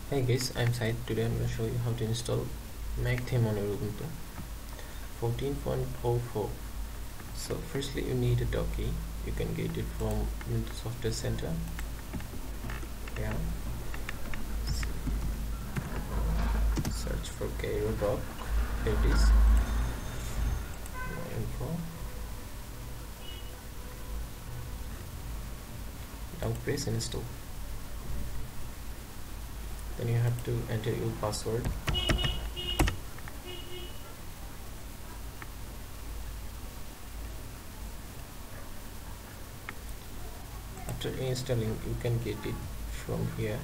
Hey guys, I'm Syed. Today I'm going to show you how to install Mac theme on your Ubuntu 14.04. So firstly you need a Docky. You can get it from Ubuntu Software Center. Yeah. Search for Cairo Dock. Here it is. More info. Now press install. Then you have to enter your password. After installing, you can get it from here.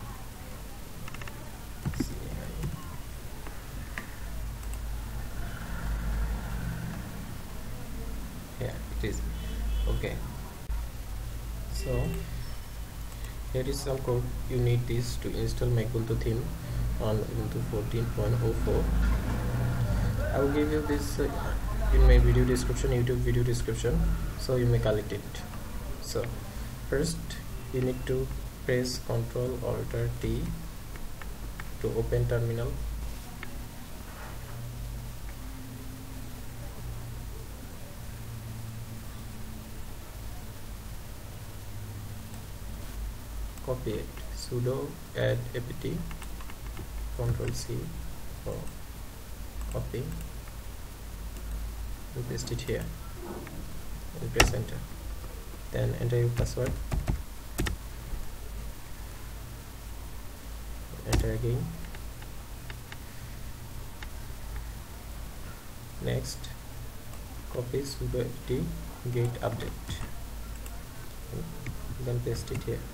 Yeah, it is okay. So here is some code. You need this to install Ubuntu theme on Ubuntu 14.04. I will give you this in my video description, YouTube video description, so you may collect it. So first you need to press Ctrl Alt T to open terminal. Copy it. Sudo add apt. Ctrl C for copy and paste it here and press enter. Then enter your password. Enter again. Next, copy sudo apt get update. Then paste it here.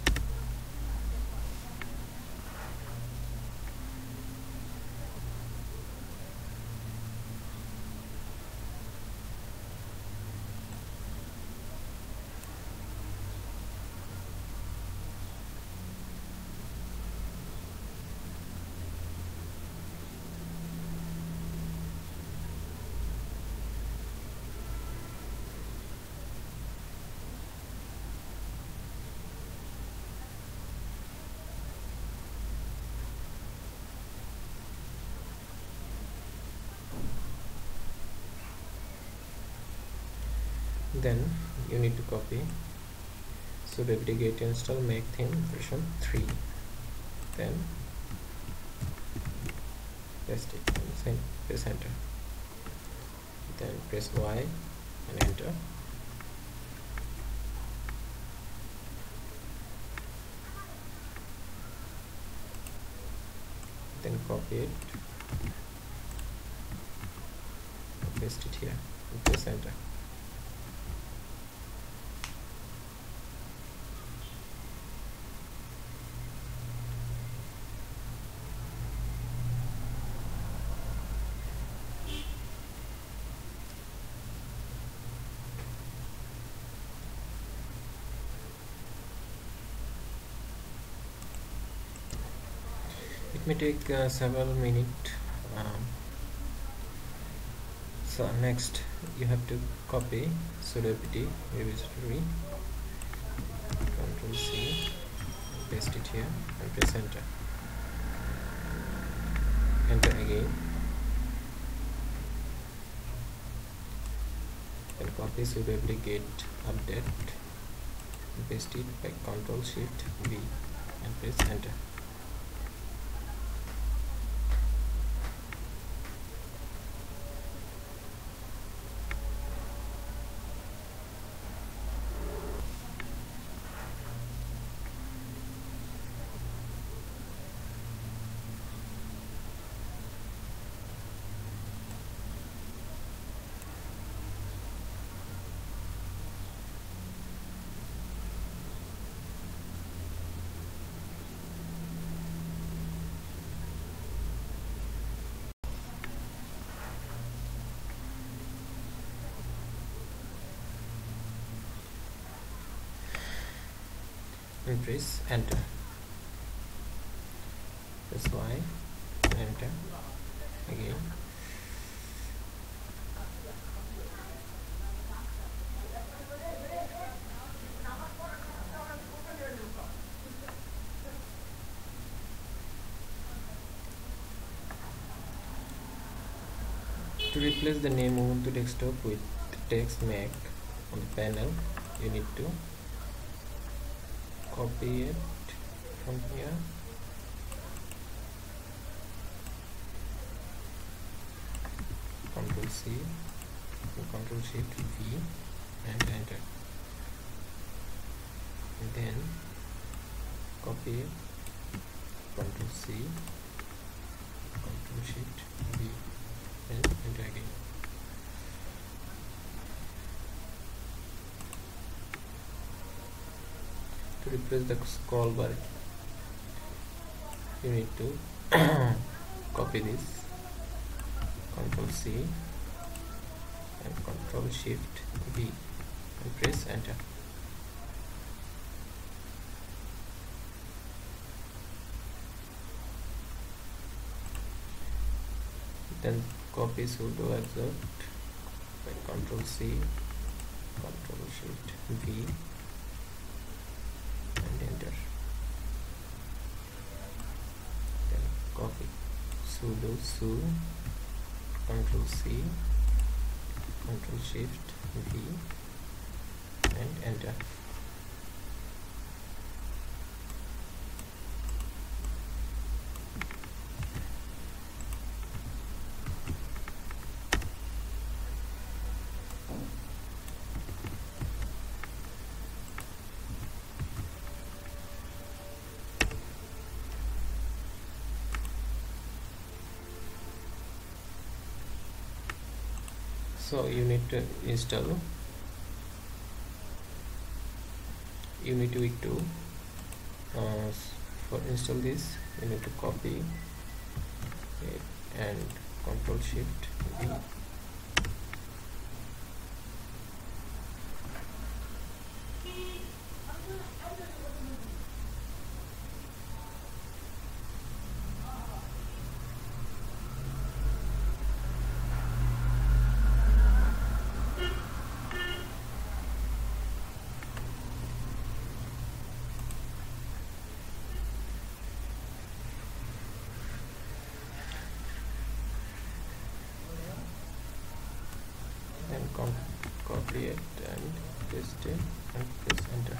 Then you need to copy sudo apt get install Mac theme version 3. Then paste it and press enter. Then press Y and enter. Then copy it, paste it here and press enter. It may take several minutes. So next you have to copy sudo apt repository, Ctrl C, paste it here and press enter. Enter again and copy sudo apt get update and paste it by Ctrl Shift V and press enter. And press enter. Press Y, enter again. To replace the name Ubuntu desktop with text Mac on the panel, you need to copy it from here, Ctrl C, Ctrl Shift V, and enter. And then copy it, Ctrl C, Ctrl Shift V, and enter again. To replace the scroll bar, you need to copy this, Ctrl C and Ctrl Shift V, and press enter. Then copy sudo exec by Ctrl C, Ctrl Shift V, and enter. Then copy sudo su, Ctrl C, Ctrl Shift V, and enter. So you need to install Unity Week 2. For install this, you need to copy it and Ctrl Shift V. And copy it and paste it and press enter.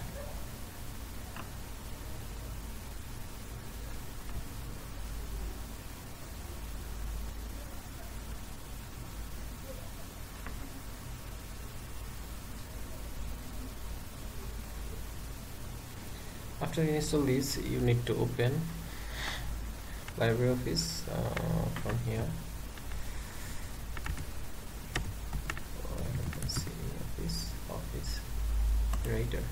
After you install this, you need to open LibreOffice from here. Office Writer.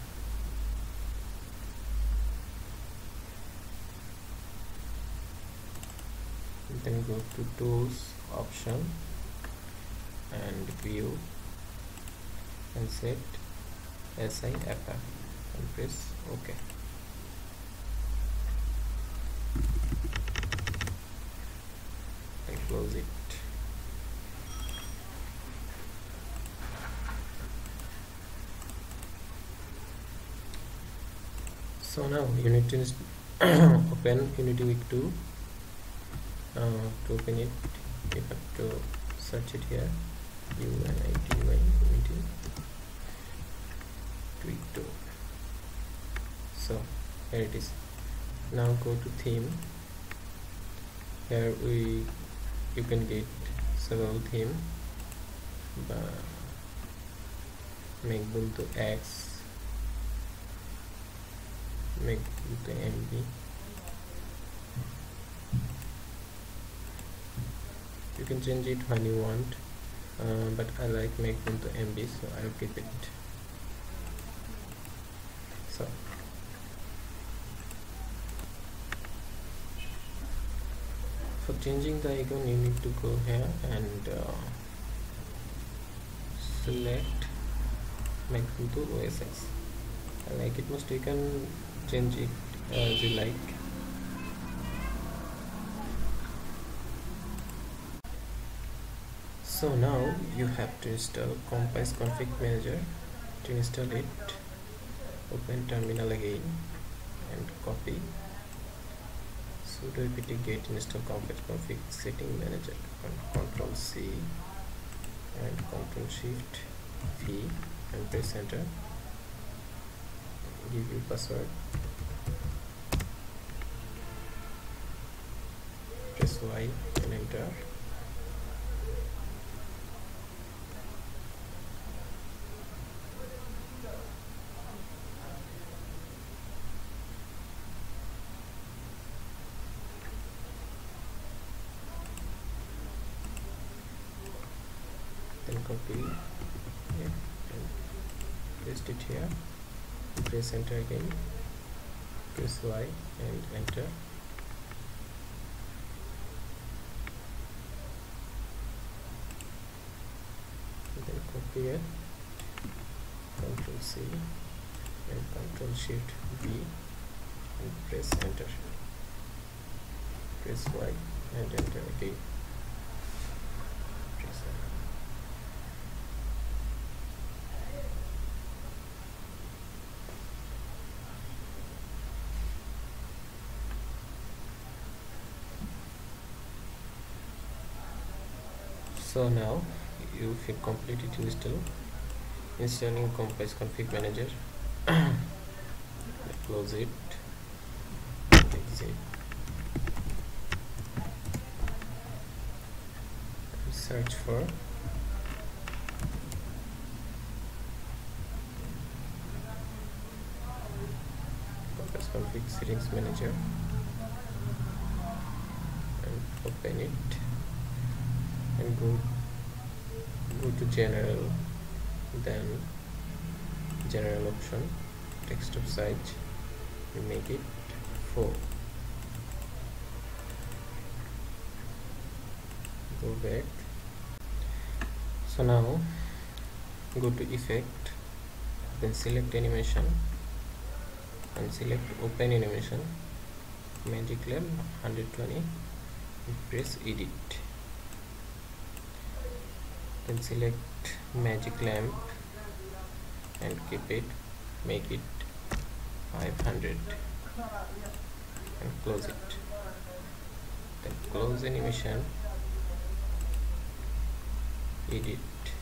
Then go to Tools option and View and set Assign App and press OK. And close it. So now you need to open Unity Week 2. To open it, you have to search it here, UNITY Unity Week 2. So here it is. Now go to theme. Here you can get several theme. Macbuntu X, Macbuntu MB. You can change it when you want, but I like Macbuntu MB, so I'll keep it. So for changing the icon, you need to go here and select Macbuntu OS X. I like it most. You can change it as you like. So now you have to install Compise Config Manager. To install it, open terminal again and copy sudo apt get install Compise Config Setting Manager and Ctrl C, and Ctrl Shift V and press enter. Give your password, press Y and enter. Then copy it and paste it here. Press enter again, press Y and enter. Then copy it, Ctrl C and Ctrl Shift V and press enter. Press Y and enter again. Press enter. So now you feel completed installing Compose Config Manager. Close it, exit, search for Compose Config Settings Manager and open it and go to general, then general option, desktop size, you make it 4. Go back. So now go to effect, then select animation and select open animation, magic lamp 120 and press edit. Then select magic lamp and keep it, make it 500 and close it. Then close animation, edit,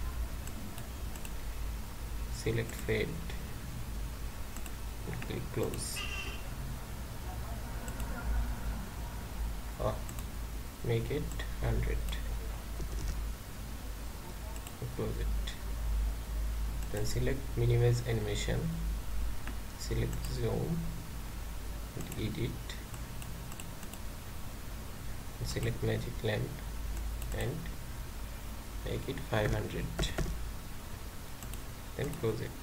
select fade and click close. Make it 100. Close it. Then select minimize animation, select zoom and edit, and select magic lamp and make it 500. Then close it.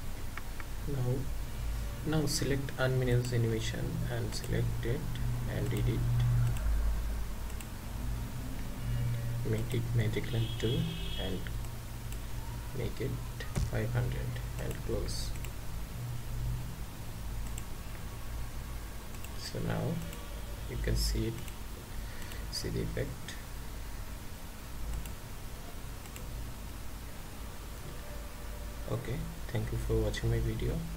Now select unminimize animation and select it and edit, make it magic lamp 2 and make it 500 and close. So now you can see the effect. Okay, thank you for watching my video.